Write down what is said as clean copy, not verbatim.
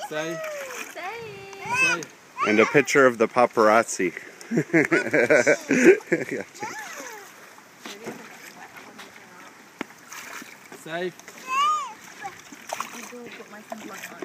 Say. Say. And a picture of the paparazzi. Say. I do put my sunblock on.